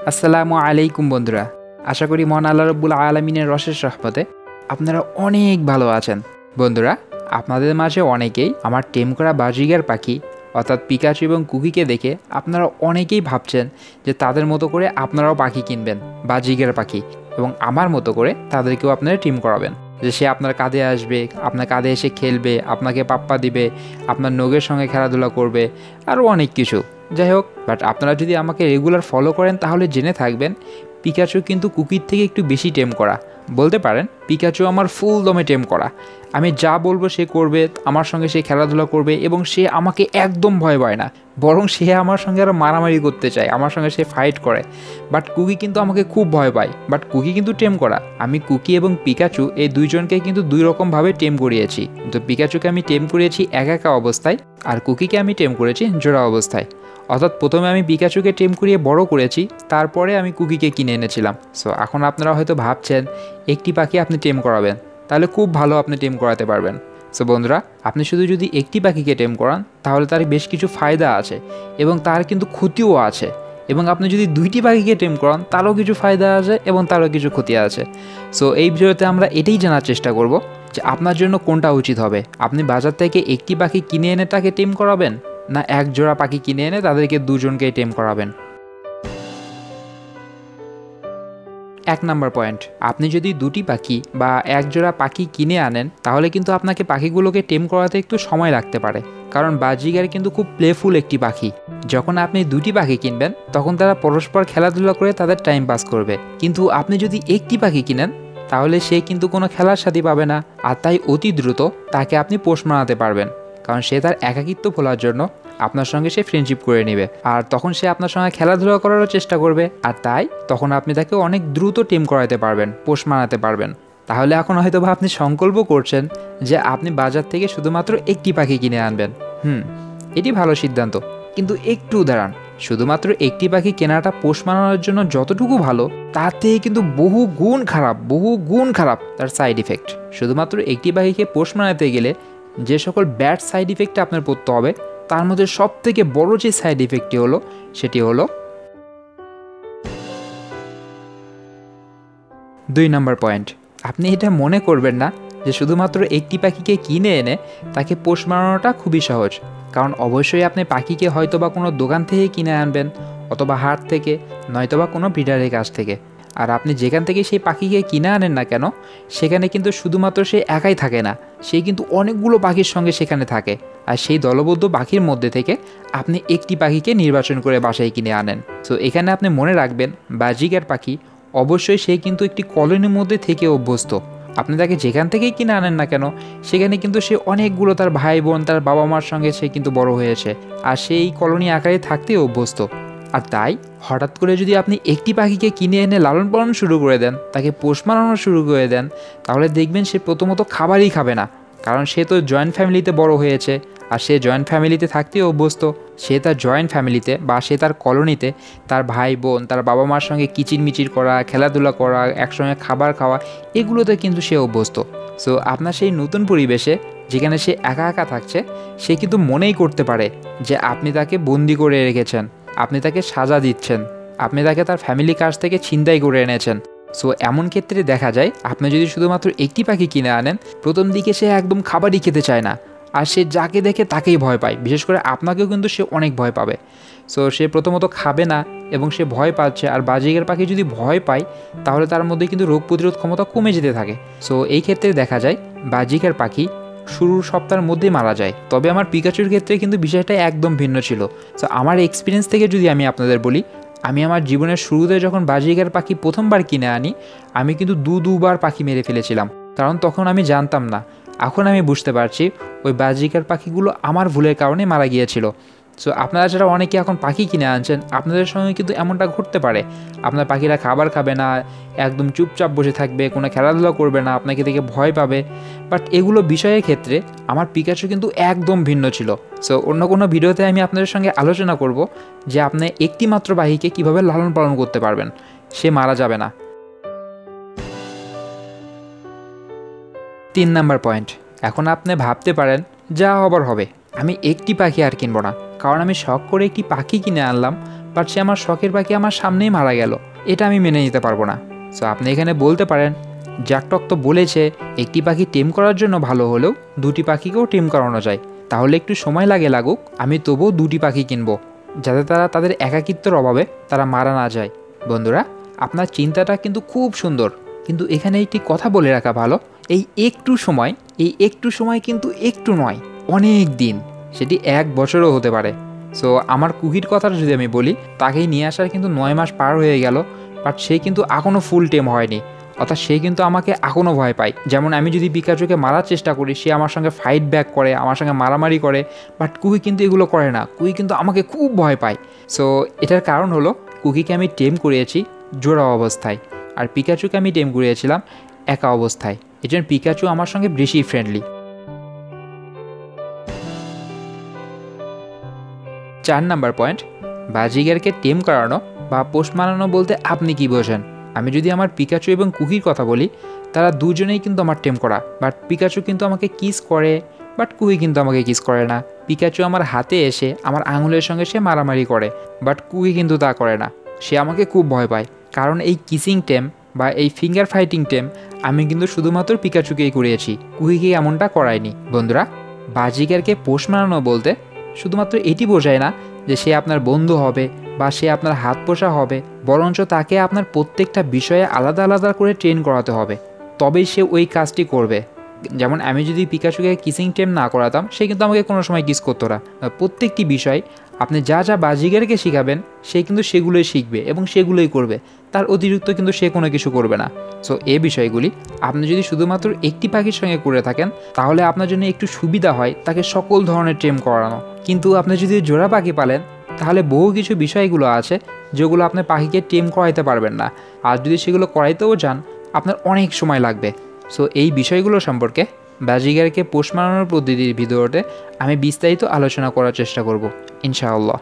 আসসালামু আলাইকুম বন্ধুরা, আশা করি মহান আল্লাহ রাব্বুল আলামিনের অশেষ রহমতে আপনারা অনেক ভালো আছেন। বন্ধুরা, আপনাদের মাঝে অনেকেই আমার টেম করা বাজিগার পাখি অর্থাৎ পিকাচু এবং কুকিকে দেখে আপনারা অনেকেই ভাবছেন যে তাদের মতো করে আপনারাও পাখি কিনবেন, বাজিগার পাখি, এবং আমার মতো করে তাদেরকেও আপনারা টিম করাবেন, যে সে আপনার কাঁধে আসবে, আপনার কাঁধে এসে খেলবে, আপনাকে পাপ্পা দিবে, আপনার নখের সঙ্গে খেলাধুলা করবে, আরও অনেক কিছু। যাই হোক, বাট আপনারা যদি আমাকে রেগুলার ফলো করেন তাহলে জেনে থাকবেন পিকাচু কিন্তু কুকির থেকে একটু বেশি টেম করা। বলতে পারেন পিকাচু আমার ফুল দমে টেম করা। আমি যা বলবো সে করবে, আমার সঙ্গে সে খেলাধুলা করবে এবং সে আমাকে একদম ভয় পায় না, বরং সে আমার সঙ্গে আরও মারামারি করতে চায়, আমার সঙ্গে সে ফাইট করে। বাট কুকি কিন্তু আমাকে খুব ভয় পায়, বাট কুকি কিন্তু টেম করা। আমি কুকি এবং পিকাচু এই দুইজনকে কিন্তু দুই রকমভাবে টেম করিয়েছি। তো পিকাচুকে আমি টেম করিয়েছি একা অবস্থায়, আর কুকিকে আমি টেম করেছি জোড়া অবস্থায়। অর্থাৎ প্রথমে আমি পিকাচুকে টেম করিয়ে বড় করেছি, তারপরে আমি কুকিকে কিনে এনেছিলাম। সো এখন আপনারা হয়তো ভাবছেন একটি পাখি আপনি টেম করাবেন, তাহলে খুব ভালো আপনি টেম করাতে পারবেন। সো বন্ধুরা, আপনি শুধু যদি একটি পাখিকে টেম করান তাহলে তার বেশ কিছু ফায়দা আছে এবং তার কিন্তু ক্ষতিও আছে। এবং আপনি যদি দুইটি পাখিকে টেম করান তারও কিছু ফায়দা আছে এবং তারও কিছু ক্ষতি আছে। সো এই ভিডিওতে আমরা এটাই জানার চেষ্টা করব যে আপনার জন্য কোনটা উচিত হবে। আপনি বাজার থেকে একটি পাখি কিনে এনে তাকে টেম করাবেন, না এক জোড়া পাখি কিনে এনে তাদেরকে দুজনকেই টেম করাবেন। 1 নম্বর পয়েন্ট, আপনি যদি দুটি পাখি বা এক জোড়া পাখি কিনে আনেন তাহলে কিন্তু আপনাকে পাখিগুলোকে টেম করাতে একটু সময় লাগতে পারে, কারণ বাজিগার কিন্তু খুব প্লেফুল একটি পাখি। যখন আপনি দুটি পাখি কিনবেন তখন তারা পরস্পর খেলাধুলা করে তাদের টাইম পাস করবে, কিন্তু আপনি যদি একটি পাখি কিনেন তাহলে সে কিন্তু কোনো খেলার সাথী পাবে না, আর তাই অতি দ্রুত তাকে আপনি পোষ মানাতে পারবেন, কারণ সে তার একাকিত্ব ভোলার জন্য আপনার সঙ্গে সে ফ্রেন্ডশিপ করে নেবে, আর তখন সে আপনার সঙ্গে খেলাধুলা করারও চেষ্টা করবে, আর তাই তখন আপনি তাকে অনেক দ্রুত টিম করাতে পারবেন, পোষ মানাতে পারবেন। তাহলে এখন হয়তো বা আপনি সংকল্প করছেন যে আপনি বাজার থেকে শুধুমাত্র একটি পাখি কিনে আনবেন। এটি ভালো সিদ্ধান্ত, কিন্তু একটু দাঁড়ান। শুধুমাত্র একটি পাখি কেনাটা পোষ মানানোর জন্য যতটুকু ভালো, তার থেকে কিন্তু বহু গুণ খারাপ তার সাইড ইফেক্ট। শুধুমাত্র একটি পাখিকে পোষ মানাতে গেলে যে সকল ব্যাড সাইড ইফেক্ট আপনার পড়তে হবে, তার মধ্যে সব থেকে বড় যে সাইড ইফেক্টটি হলো সেটি হলো 2 নম্বর পয়েন্ট। আপনি এটা মনে করবেন না যে শুধুমাত্র একটি পাখিকে কিনে এনে তাকে পোষ মানানোটা খুবই সহজ, কারণ অবশ্যই আপনি পাখিকে হয়তো বা কোনো দোকান থেকে কিনে আনবেন, অথবা হাট থেকে, নয়তোবা কোনো ব্রিডারের কাছ থেকে। আর আপনি যেখান থেকে সেই পাখিকে কিনে আনেন না কেন, সেখানে কিন্তু শুধুমাত্র সে একাই থাকে না, সে কিন্তু অনেকগুলো পাখির সঙ্গে সেখানে থাকে। আর সেই দলবদ্ধ পাখির মধ্যে থেকে আপনি একটি পাখিকে নির্বাচন করে বাসায় কিনে আনেন। সো এখানে আপনি মনে রাখবেন, বাজিগার পাখি অবশ্যই সে কিন্তু একটি কলোনির মধ্যে থেকে অভ্যস্ত। আপনি তাকে যেখান থেকেই কিনে আনেন না কেন, সেখানে কিন্তু সে অনেকগুলো তার ভাই বোন, তার বাবা মার সঙ্গে সে কিন্তু বড় হয়েছে, আর সেই কলোনি আকারে থাকতেই অভ্যস্ত। আর তাই হঠাৎ করে যদি আপনি একটি পাখিকে কিনে এনে লালন পালন শুরু করে দেন, তাকে পোষ মানানো শুরু করে দেন, তাহলে দেখবেন সে প্রথমত খাবারই খাবে না, কারণ সে তো জয়েন্ট ফ্যামিলিতে বড় হয়েছে, আর সে জয়েন্ট ফ্যামিলিতে থাকতেই অভ্যস্ত। সে তার জয়েন্ট ফ্যামিলিতে বা সে তার কলোনিতে তার ভাই বোন, তার বাবা মার সঙ্গে কিচিরমিচির করা, খেলাধুলা করা, একসঙ্গে খাবার খাওয়া, এগুলোতে কিন্তু সে অভ্যস্ত। সো আপনার সেই নতুন পরিবেশে যেখানে সে একা থাকছে, সে কিন্তু মনেই করতে পারে যে আপনি তাকে বন্দি করে রেখেছেন, আপনি তাকে সাজা দিচ্ছেন, আপনি তাকে তার ফ্যামিলির কাছ থেকে ছিনতাই করে এনেছেন। সো এমন ক্ষেত্রে দেখা যায় আপনি যদি শুধুমাত্র একটি পাখি কিনে আনেন, প্রথম দিকে সে একদম খাবারই খেতে চায় না, আর সে যাকে দেখে তাকেই ভয় পায়, বিশেষ করে আপনাকেও কিন্তু সে অনেক ভয় পাবে। সো সে প্রথমত খাবে না এবং সে ভয় পাচ্ছে, আর বাজিগার পাখি যদি ভয় পায় তাহলে তার মধ্যে কিন্তু রোগ প্রতিরোধ ক্ষমতা কমে যেতে থাকে। সো এই ক্ষেত্রে দেখা যায় বাজিগার পাখি শুরুর সপ্তাহের মধ্যেই মারা যায়। তবে আমার পিকাচুর ক্ষেত্রে কিন্তু বিষয়টা একদম ভিন্ন ছিল। সো আমার এক্সপিরিয়েন্স থেকে যদি আমি আপনাদের বলি, আমি আমার জীবনের শুরুতে যখন বাজিগার পাখি প্রথমবার কিনে আনি, আমি কিন্তু দুবার পাখি মেরে ফেলেছিলাম, কারণ তখন আমি জানতাম না। এখন আমি বুঝতে পারছি ওই বাজিগার পাখিগুলো আমার ভুলের কারণে মারা গিয়েছিল। সো আপনারা যারা অনেকে এখন পাখি কিনে আনছেন, আপনাদের সঙ্গে কিন্তু এমনটা ঘটতে পারে। আপনার পাখিরা খাবার খাবে না, একদম চুপচাপ বসে থাকবে, কোনো খেলাধুলা করবে না, আপনাকে দেখে ভয় পাবে। বাট এগুলো বিষয়ের ক্ষেত্রে আমার পিকাচু কিন্তু একদম ভিন্ন ছিল। সো অন্য কোনো ভিডিওতে আমি আপনাদের সঙ্গে আলোচনা করব যে আপনি একটি মাত্র পাখিকে কীভাবে লালন পালন করতে পারবেন, সে মারা যাবে না। 3 নম্বর পয়েন্ট, এখন আপনি ভাবতে পারেন যা হবার হবে, আমি একটি পাখি আর কিনবো না, কারণ আমি শখ করে একটি পাখি কিনে আনলাম, বাট সে আমার শখের পাখি আমার সামনেই মারা গেল, এটা আমি মেনে নিতে পারবো না। সো আপনি এখানে বলতে পারেন, জ্যাকটক তো বলেছে একটি পাখি টেম করার জন্য ভালো হলেও দুটি পাখিকেও টেম করানো যায়, তাহলে একটু সময় লাগুক, আমি তবুও দুটি পাখি কিনবো, যাতে তারা তাদের একাকিত্বের অভাবে তারা মারা না যায়। বন্ধুরা, আপনার চিন্তাটা কিন্তু খুব সুন্দর, কিন্তু এখানে একটি কথা বলে রাখা ভালো, এই একটু সময় কিন্তু একটু নয়, অনেক দিন, সেটি 1 বছরও হতে পারে। সো আমার কুকির কথাটা যদি আমি বলি, তাকেই নিয়ে আসার কিন্তু 9 মাস পার হয়ে গেল, বাট সে কিন্তু এখনও ফুল টেম হয়নি, অর্থাৎ সে কিন্তু আমাকে এখনও ভয় পায়। যেমন আমি যদি পিকাচুকে মারার চেষ্টা করি, সে আমার সঙ্গে ফাইট ব্যাক করে, আমার সঙ্গে মারামারি করে, বাট কুকি কিন্তু এগুলো করে না, কুকি কিন্তু আমাকে খুব ভয় পায়। সো এটার কারণ হলো, কুকিকে আমি টেম করিয়েছি জোড়া অবস্থায়, আর পিকাচুকে আমি টেম করিয়েছিলাম একা অবস্থায়, এই জন্য পিকাচু আমার সঙ্গে বেশি ফ্রেন্ডলি। 4 নাম্বার পয়েন্ট, বাজিগারকে টেম করানো বা পোষ মানানো বলতে আপনি কি বোঝেন? আমি যদি আমার পিকাচু এবং কুকির কথা বলি, তারা দুজনেই কিন্তু আমার টেম করা, বাট পিকাচু কিন্তু আমাকে কিস করে, বাট কুকি কিন্তু আমাকে কিস করে না। পিকাচু আমার হাতে এসে আমার আঙুলের সঙ্গে সে মারামারি করে, বাট কুকি কিন্তু তা করে না, সে আমাকে খুব ভয় পায়। কারণ এই কিসিং টেম বা এই ফিঙ্গার ফাইটিং টেম আমি কিন্তু শুধুমাত্র পিকাচুকেই করিয়েছি, কুকিকে এমনটা করায়নি। বন্ধুরা, বাজিগারকে পোষ মানানো বলতে শুধুমাত্র এটি বোঝায় না যে সে আপনার বন্ধু হবে বা সে আপনার হাত পোষা হবে, বরঞ্চ তাকে আপনার প্রত্যেকটা বিষয়ে আলাদা আলাদা করে ট্রেন করাতে হবে, তবেই সে ওই কাজটি করবে। যেমন আমি যদি পিকাচুকে কিসিং টেম না করাতাম, সে কিন্তু আমাকে কোনো সময় কিস করতো না। প্রত্যেকটি বিষয় আপনি যা যা বাজিগারকে শেখাবেন, সে কিন্তু সেগুলোই শিখবে এবং সেগুলোই করবে, তার অতিরিক্ত কিন্তু সে কোনো কিছু করবে না। সো এই বিষয়গুলি আপনি যদি শুধুমাত্র একটি পাখির সঙ্গে করে থাকেন, তাহলে আপনার জন্য একটু সুবিধা হয় তাকে সকল ধরনের টেম করানো। কিন্তু আপনি যদি জোড়া পাখি পালেন, তাহলে বহু কিছু বিষয়গুলো আছে যেগুলো আপনি পাখিকে টেম করাইতে পারবেন না, আর যদি সেগুলো করাইতেও যান আপনার অনেক সময় লাগবে। সো এই বিষয়গুলো সম্পর্কে বাজিগারকে পোষ মানানোর পদ্ধতির ভিডিওতে আমি বিস্তারিত আলোচনা করার চেষ্টা করব ইনশাআল্লাহ।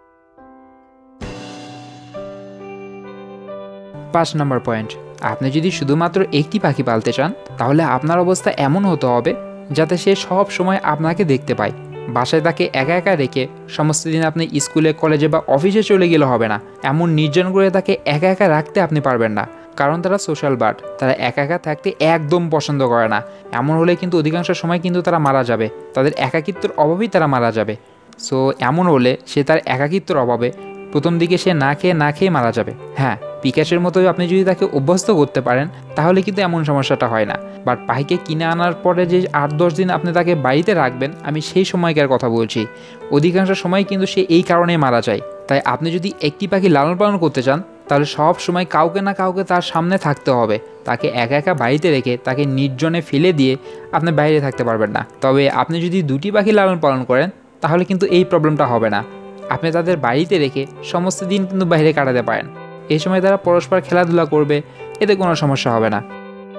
5 নাম্বার পয়েন্ট, আপনি যদি শুধুমাত্র একটি পাখি পালতে চান, তাহলে আপনার অবস্থা এমন হতে হবে যাতে সে সব সময় আপনাকে দেখতে পায়। বাসায় তাকে একা একা রেখে সমস্ত দিন আপনি স্কুলে, কলেজে বা অফিসে চলে গেলে হবে না। এমন নির্জন করে তাকে একা একা রাখতে আপনি পারবেন না, কারণ তারা সোশ্যাল বার্ড, তারা একা একা থাকতে একদম পছন্দ করে না। এমন হলে কিন্তু অধিকাংশ সময় কিন্তু তারা মারা যাবে, তাদের একাকিত্বের অভাবেই তারা মারা যাবে। সো এমন হলে সে তার একাকিত্বের অভাবে প্রথম দিকে সে না খেয়ে মারা যাবে। হ্যাঁ, পিকাচুর মতো আপনি যদি তাকে অভ্যস্ত করতে পারেন, তাহলে কিন্তু এমন সমস্যাটা হয় না। বাট পাখিকে কিনে আনার পরে যে 8-10 দিন আপনি তাকে বাড়িতে রাখবেন, আমি সেই সময়কার কথা বলছি, অধিকাংশ সময় কিন্তু সে এই কারণেই মারা যায়। তাই আপনি যদি একটি পাখি লালন পালন করতে চান, তাহলে সব সময় কাউকে না কাউকে তার সামনে থাকতে হবে। তাকে একা একা বাড়িতে রেখে তাকে নির্জনে ফেলে দিয়ে আপনি বাইরে থাকতে পারবেন না। তবে আপনি যদি দুটি পাখি লালন পালন করেন, তাহলে কিন্তু এই প্রবলেমটা হবে না। আপনি তাদের বাড়িতে রেখে সমস্ত দিন কিন্তু বাইরে কাটাতে পারেন, এই সময় তারা পরস্পর খেলাধুলা করবে, এতে কোনো সমস্যা হবে না।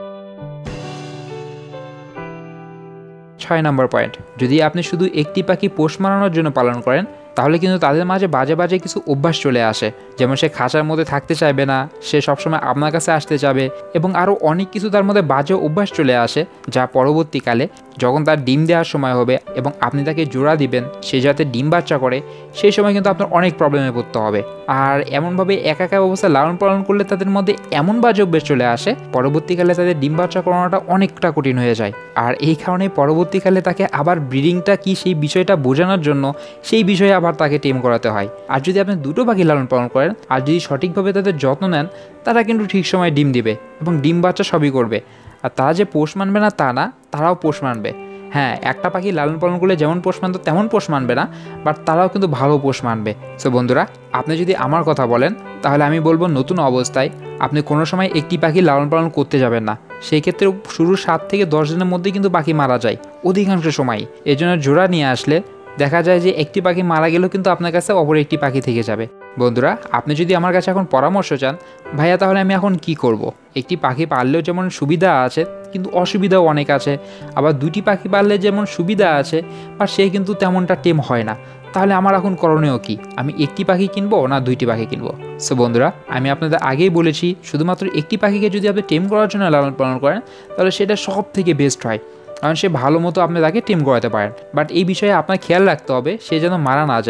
6 নম্বর পয়েন্ট, যদি আপনি শুধু একটি পাখি পোষ মানানোর জন্য পালন করেন, তাহলে কিন্তু তাদের মাঝে বাজে বাজে কিছু অভ্যাস চলে আসে। যেমন সে খাঁচার মধ্যে থাকতে চাইবে না, সে সবসময় আপনার কাছে আসতে যাবে, এবং আরও অনেক কিছু তার মধ্যে বাজে অভ্যাস চলে আসে, যা পরবর্তীকালে যখন তার ডিম দেওয়ার সময় হবে এবং আপনি তাকে জোড়া দিবেন, সে যাতে ডিম বাচ্চা করে, সেই সময় কিন্তু আপনার অনেক প্রবলেমে পড়তে হবে। আর এমনভাবে একা একা অবস্থায় লালন পালন করলে তাদের মধ্যে এমন বাজে অভ্যাস চলে আসে, পরবর্তীকালে তাদের ডিম বাচ্চা করানোটা অনেকটা কঠিন হয়ে যায়। আর এই কারণে পরবর্তীকালে তাকে আবার ব্রিডিংটা কি সেই বিষয়টা বোঝানোর জন্য সেই বিষয়ে আবার তাকে টেম করাতে হয়। আর যদি আপনি দুটো পাখি লালন পালন করেন আর যদি সঠিকভাবে তাদের যত্ন নেন, তারা কিন্তু ঠিক সময় ডিম দিবে এবং ডিম বাচ্চা সবই করবে। আর তারা যে পোষ মানবে না তা না, তারাও পোষ মানবে। হ্যাঁ, একটা পাখি লালন পালন করলে যেমন পোষ মানত তেমন পোষ মানবে না, বাট তারাও কিন্তু ভালো পোষ মানবে। সো বন্ধুরা, আপনি যদি আমার কথা বলেন, তাহলে আমি বলবো নতুন অবস্থায় আপনি কোনো সময় একটি পাখি লালন পালন করতে যাবেন না। সেই ক্ষেত্রে শুরুর 7 থেকে 10 দিনের মধ্যে কিন্তু পাখি মারা যায় অধিকাংশ সময়। এই জন্য জোড়া নিয়ে আসলে দেখা যায় যে একটি পাখি মারা গেলেও কিন্তু আপনার কাছে অপর একটি পাখি থেকে যাবে। বন্ধুরা, আপনি যদি আমার কাছে এখন পরামর্শ চান, ভাইয়া তাহলে আমি এখন কি করব? একটি পাখি পাললেও যেমন সুবিধা আছে, কিন্তু অসুবিধাও অনেক আছে। আবার দুটি পাখি পাললে যেমন সুবিধা আছে, বা সে কিন্তু তেমনটা টেম হয় না। তাহলে আমার এখন করণীয় কি? আমি একটি পাখি কিনবো না দুইটি পাখি কিনবো? সো বন্ধুরা, আমি আপনাদের আগেই বলেছি, শুধুমাত্র একটি পাখিকে যদি আপনি টেম করার জন্য লালন পালন করেন, তাহলে সেটা সব থেকে বেস্ট হয়, কারণ সে ভালো মতো আপনি তাকে টেম করাতে পারেন। বাট এই বিষয়ে আপনার খেয়াল রাখতে হবে সে যেন মারা না যায়।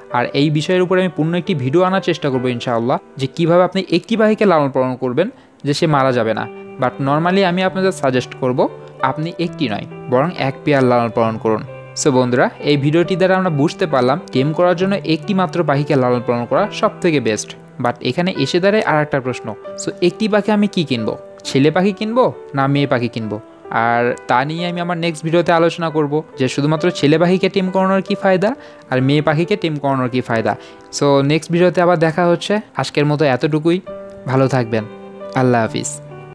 আর এই বিষয়ের উপরে আমি পূর্ণ একটি ভিডিও আনার চেষ্টা করবো ইনশাআল্লাহ, যে কীভাবে আপনি একটি পাখিকে লালন পালন করবেন যে সে মারা যাবে না। বাট নর্মালি আমি আপনাদের সাজেস্ট করব আপনি একটি নয় বরং এক পেয়ার লালন পালন করুন। সো বন্ধুরা, এই ভিডিওটি দ্বারা আমরা বুঝতে পারলাম টেম করার জন্য একটি মাত্র পাখিকে লালন পালন করা সব থেকে বেস্ট। বাট এখানে এসে দাঁড়ায় আর একটা প্রশ্ন, সো একটি পাখি আমি কি কিনবো, ছেলে পাখি কিনবো না মেয়ে পাখি কিনবো? আর তা নিয়ে আমি আমার নেক্সট ভিডিওতে আলোচনা করব যে শুধুমাত্র ছেলে পাখিকে টেম করানোর কী ফায়দা আর মেয়ে পাখিকে টেম করানোর কী ফায়দা। সো নেক্সট ভিডিওতে আবার দেখা হচ্ছে। আজকের মতো এতটুকুই, ভালো থাকবেন, আল্লাহ হাফিজ।